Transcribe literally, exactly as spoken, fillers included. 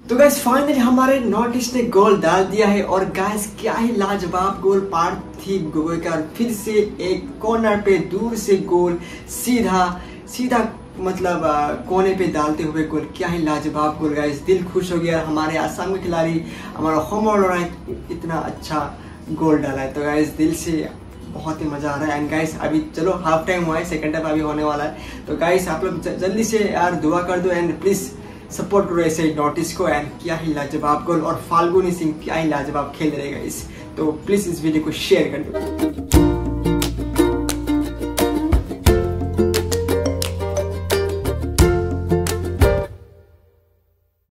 तो guys finally हमारे north east ने गोल डाल दिया है और गाइस क्या ही लाजवाब गोल पार थी गोल का। फिर से एक कॉर्नर पे दूर से गोल सीधा सीधा मतलब कोने पे डालते हुए गोल। क्या ही लाजवाब गोल गाइस, दिल खुश हो गया। हमारे आसाम के खिलाड़ी हमारा होमर इतना अच्छा गोल डाला है तो गाइस दिल से बहुत ही मजा आ रहा है। एंड गाइस अभी चलो हाफ टाइम हुआ है, सेकंड हाफ अभी होने वाला है। तो गाइस आप लोग जल्दी से यार दुआ कर दो एंड प्लीज सपोर्ट करो ऐसे नॉर्थ ईस्ट को। एंड क्या ही लाजवाब गोल और फाल्गुनी सिंह क्या ही लाजवाब खेल रहे गाइस। तो प्लीज इस वीडियो को शेयर कर दो।